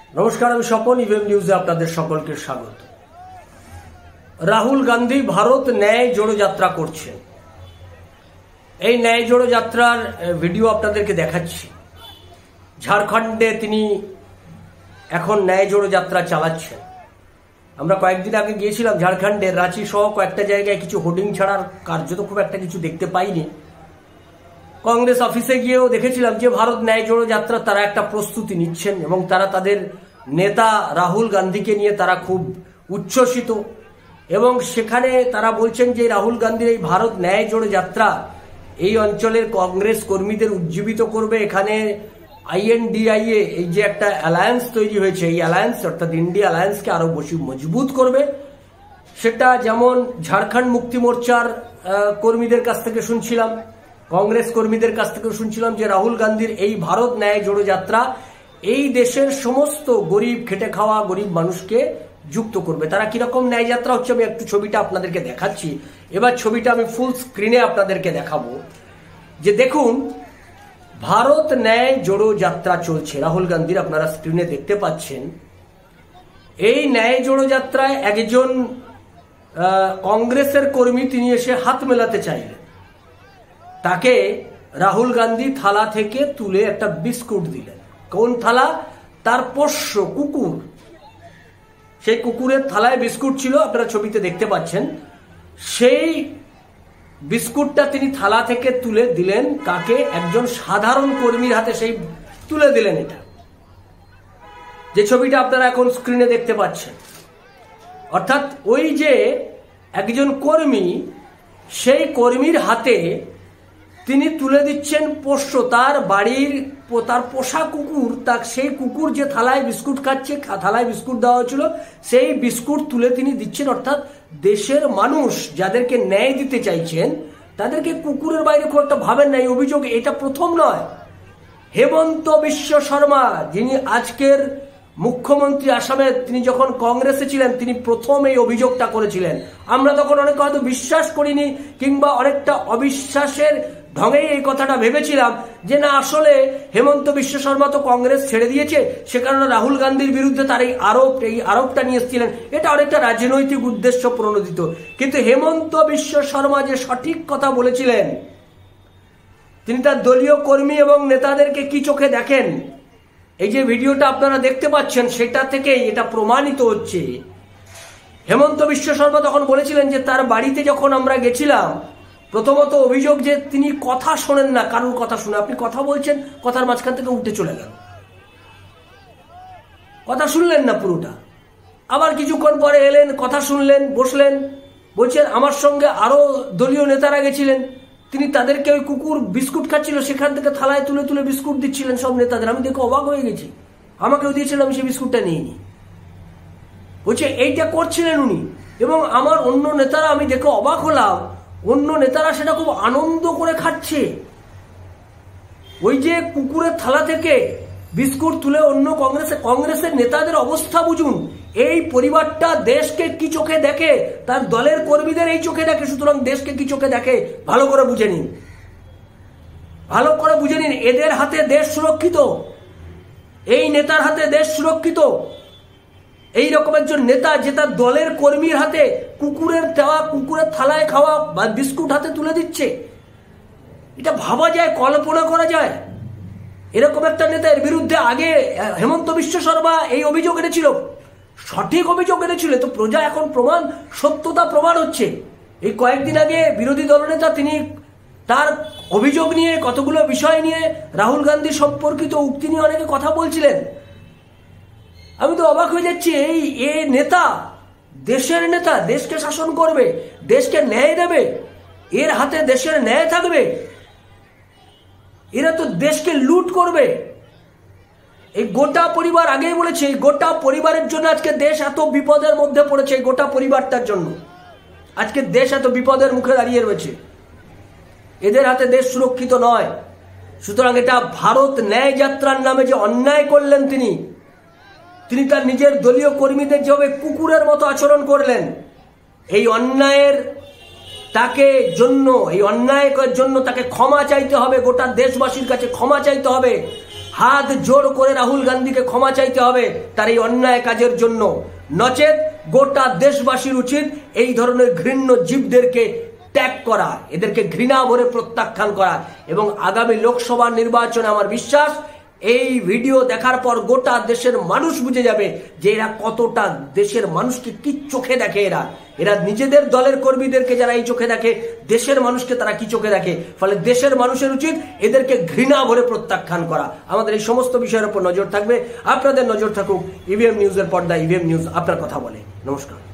নমস্কার, আমি স্বপন। ইভিএম নিউজে আপনাদের সকলকে স্বাগত। রাহুল গান্ধী ভারত ন্যায় জোড়ো যাত্রা করছেন। এই ন্যায় জোড়ো যাত্রার ভিডিও আপনাদেরকে দেখাচ্ছি। ঝাড়খণ্ডে তিনি এখন ন্যায় জোড়ো যাত্রা চালাচ্ছেন। আমরা কয়েকদিন আগে গিয়েছিলাম ঝাড়খণ্ডের রাঁচি সহ কয়েকটা জায়গায়, কিছু হোর্ডিং ছাড়ার কার্যত খুব একটা কিছু দেখতে পাইনি। কংগ্রেস অফিসে গিয়েও দেখেছিলাম যে ভারত ন্যায় জোড়ো যাত্রা তারা একটা প্রস্তুতি নিচ্ছেন এবং তারা তাদের নেতা রাহুল গান্ধীকে নিয়ে তারা খুব উচ্ছ্বসিত এবং সেখানে তারা বলছেন যে রাহুল গান্ধীর এই ভারত ন্যায় জোড়ো যাত্রা এই অঞ্চলের কংগ্রেস কর্মীদের উজ্জীবিত করবে। এখানে INDIA এই যে একটা অ্যালায়েন্স তৈরি হয়েছে, এই অ্যালায়েন্স অর্থাৎ ইন্ডিয়া অ্যালায়েন্সকে আরো বেশি মজবুত করবে। সেটা যেমন ঝাড়খণ্ড মুক্তি মোর্চার কর্মীদের কাছ থেকে শুনছিলাম, কংগ্রেস কর্মীদের কাছ থেকে শুনছিলাম যে রাহুল গান্ধীর এই ভারত ন্যায় জোড়ো যাত্রা এই দেশের সমস্ত গরিব খেটে খাওয়া গরিব মানুষকে যুক্ত করবে। তারা কিরকম ন্যায় যাত্রা হচ্ছে আমি একটু ছবিটা আপনাদেরকে দেখাচ্ছি। এবার ছবিটা আমি ফুল স্ক্রিনে আপনাদেরকে দেখাবো যে দেখুন ভারত ন্যায় জোড়ো যাত্রা চলছে রাহুল গান্ধীর, আপনারা স্ক্রিনে দেখতে পাচ্ছেন। এই ন্যায় জোড়ো যাত্রায় একজন কংগ্রেসের কর্মী তিনি এসে হাত মেলাতে চাইলেন। তাকে রাহুল গান্ধী থালা থেকে তুলে একটা বিস্কুট দিলেন। কোন থালা? তার পোষ্য কুকুর, সেই কুকুরের থালায় বিস্কুট ছিল, আপনারা ছবিতে দেখতে পাচ্ছেন। সেই বিস্কুটটা তিনি থালা থেকে তুলে দিলেন কাকে? একজন সাধারণ কর্মীর হাতে সেই তুলে দিলেন। এটা যে ছবিটা আপনারা এখন স্ক্রিনে দেখতে পাচ্ছেন, অর্থাৎ ওই যে একজন কর্মী, সেই কর্মীর হাতে তিনি তুলে দিচ্ছেন পোষ্য, তার বাড়ির তার পোষা কুকুর। তার সেই কুকুর যে থালায় বিস্কুট খাচ্ছে, থালায় বিস্কুট দেওয়া হয়েছিল, সেই বিস্কুট তুলে তিনি দিচ্ছেন। অর্থাৎ দেশের মানুষ যাদেরকে ন্যায় দিতে চাইছেন তাদেরকে কুকুরের বাইরে খুব একটা ভাবেন না। এই অভিযোগ এটা প্রথম নয়। হেমন্ত বিশ্ব শর্মা, যিনি আজকের মুখ্যমন্ত্রী আসামের, তিনি যখন কংগ্রেসে ছিলেন তিনি প্রথম এই অভিযোগটা করেছিলেন। আমরা তখন অনেক হয়তো বিশ্বাস করিনি কিংবা অনেকটা অবিশ্বাসের ঢঙেই এই কথাটা ভেবেছিলাম যে না, আসলে হেমন্ত বিশ্ব শর্মা তো কংগ্রেস ছেড়ে দিয়েছে, সে কারণে রাহুল গান্ধীর বিরুদ্ধে তার এই আরোপটা নিয়ে এসেছিলেন। এটা অনেকটা রাজনৈতিক উদ্দেশ্য প্রণোদিত। কিন্তু হেমন্ত বিশ্ব শর্মা যে সঠিক কথা বলেছিলেন, তিনি তার দলীয় কর্মী এবং নেতাদেরকে কি চোখে দেখেন, এই যে ভিডিওটা আপনারা দেখতে পাচ্ছেন সেটা থেকেই এটা প্রমাণিত হচ্ছে। হেমন্ত বিশ্ব শর্মা তখন বলেছিলেন যে তার বাড়িতে যখন আমরা গেছিলাম, প্রথমত অভিযোগ যে তিনি কথা শোনেন না, কারোর কথা শুনে। আপনি কথা বলছেন, কথার মাঝখান থেকে উঠে চলে গেল, কথা শুনলেন না পুরোটা। আবার কিছুক্ষণ পরে এলেন, কথা শুনলেন, বসলেন, বলছেন আমার সঙ্গে আরো দলীয় নেতারা গেছিলেন, তিনি তাদেরকে ওই কুকুর বিস্কুট খাচ্ছিল সেখান থেকে থালায় তুলে তুলে বিস্কুট দিচ্ছিলেন সব নেতাদের। আমি দেখে অবাক হয়ে গেছি, আমাকেও দিয়েছিলেন, আমি সেই বিস্কুটটা নিইনি। বলছে এইটা করছিলেন উনি, এবং আমার অন্য নেতারা, আমি দেখে অবাক হলাম, অন্য নেতারা সেটা খুব আনন্দ করে খাচ্ছে। ওই যে কুকুরের থালা থেকে বিস্কুট তুলে অন্য কংগ্রেসের নেতাদের অবস্থা বুঝুন। এই পরিবারটা দেশকে কি চোখে দেখে, তার দলের কর্মীদের এই চোখে দেখে। সুতরাং দেশকে কি চোখে দেখে ভালো করে বুঝে নিন, ভালো করে বুঝে নিন। এদের হাতে দেশ সুরক্ষিত, এই নেতার হাতে দেশ সুরক্ষিত। এই রকম একজন নেতা যে তার দলের কর্মীর হাতে কুকুরের থালায় খাওয়া বা বিস্কুট হাতে তুলে দিচ্ছে, এটা ভাবা যায়, কল্পনা করা যায়? এরকম একটা নেতার বিরুদ্ধে আগে হেমন্ত বিশ্ব শর্মা এই অভিযোগ এনেছিল, সঠিক অভিযোগ এনেছিল। তো প্রজা এখন সত্যতা প্রমাণ হচ্ছে। এই কয়েকদিন আগে বিরোধী দলনেতা তিনি তার অভিযোগ নিয়ে, কতগুলো বিষয় নিয়ে, রাহুল গান্ধী সম্পর্কিত উক্তি নিয়ে অনেকে কথা বলছিলেন। আমি তো অবাক হয়ে যাচ্ছি, এই নেতা, দেশের নেতা, দেশকে শাসন করবে, দেশকে ন্যায় দেবে, এর হাতে দেশের ন্যায় থাকবে? এরা তো দেশকে লুট করবে। এই গোটা পরিবার, আগেই বলেছে, এই গোটা পরিবারের জন্য আজকে দেশ এত বিপদের মধ্যে পড়েছে। এই গোটা পরিবারটার জন্য আজকে দেশ এত বিপদের মুখে দাঁড়িয়ে রয়েছে। এদের হাতে দেশ সুরক্ষিত নয়। সুতরাং এটা ভারত ন্যায় যাত্রার নামে যে অন্যায় করলেন তিনি তার নিজের দলীয় কর্মীদের যেভাবে কুকুরের মতো আচরণ করলেন, এই অন্যায়ের জন্য তাকে ক্ষমা চাইতে হবে, গোটা দেশবাসীর কাছে ক্ষমা চাইতে হবে। হাত জোড় করে রাহুল গান্ধীকে ক্ষমা চাইতে হবে তার এই অন্যায় কাজের জন্য, নচেত গোটা দেশবাসীর উচিত এই ধরনের ঘৃণ্য জীবদেরকে ত্যাগ করা, এদেরকে ঘৃণা ভরে প্রত্যাখ্যান করা। এবং আগামী লোকসভা নির্বাচনে আমার বিশ্বাস এই ভিডিও দেখার পর গোটা দেশের মানুষ বুঝে যাবে যে এরা কতটা দেশের মানুষকে কি চোখে দেখে। এরা নিজেদের দলের কর্মীদেরকে যারা এই চোখে দেখে, দেশের মানুষকে তারা কি চোখে দেখে। ফলে দেশের মানুষের উচিত এদেরকে ঘৃণা ভরে প্রত্যাখ্যান করা। আমাদের এই সমস্ত বিষয়ের উপর নজর থাকবে, আপনাদের নজর থাকুক ইভিএম নিউজের পর্দায়। ইভিএম নিউজ আপনার কথা বলে। নমস্কার।